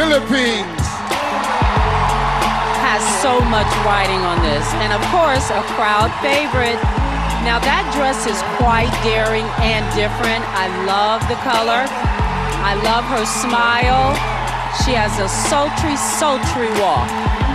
Philippines. Has so much riding on this, and of course a crowd favorite. Now that dress is quite daring and different. I love the color. I love her smile. She has a sultry walk.